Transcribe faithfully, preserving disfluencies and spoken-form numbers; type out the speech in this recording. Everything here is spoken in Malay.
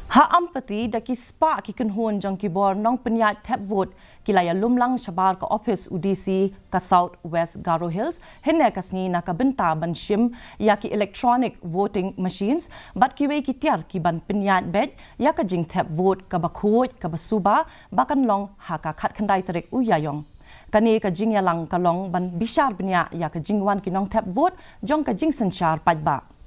Ha Ampati daki Spah ki Kynhun jang ki bor nong penyat Thep vote kila Ialum lang shabar ka office U D C ka South West Garo Hills henne kasni na ka benta ban shim ya ki electronic voting machines bat ki we ki tiar ki ban penyat bed ya ka Jingthep vote ka bakhoj ka basuba bakan long ha ka khat khandai terek u yayong kani ka jing ya lang ka long ban bishar benya ya ka jingwan ki nong Thep vote jong ka jing sanchar pajba